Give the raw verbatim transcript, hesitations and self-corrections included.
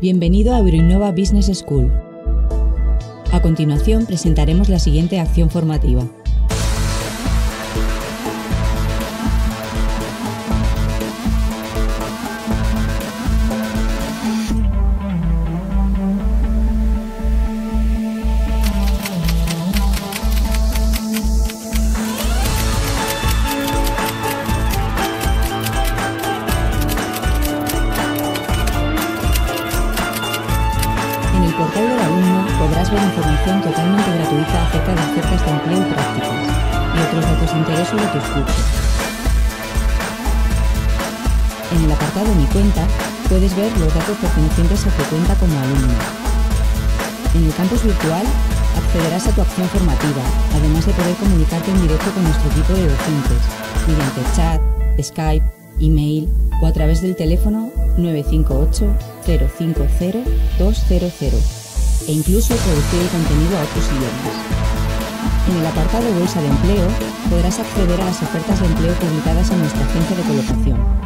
Bienvenido a Euroinnova Business School. A continuación presentaremos la siguiente acción formativa. En el portal del alumno podrás ver información totalmente gratuita acerca de ofertas de empleo y prácticas, y otros datos de interés sobre tus cursos. En el apartado Mi cuenta puedes ver los datos pertenecientes a tu cuenta como alumno. En el campus virtual accederás a tu acción formativa, además de poder comunicarte en directo con nuestro equipo de docentes, mediante chat, Skype, email o a través del teléfono nueve cinco ocho, cero cinco cero, dos cero cero e incluso traducir el contenido a otros idiomas. En el apartado Bolsa de Empleo podrás acceder a las ofertas de empleo publicadas en nuestra agencia de colocación.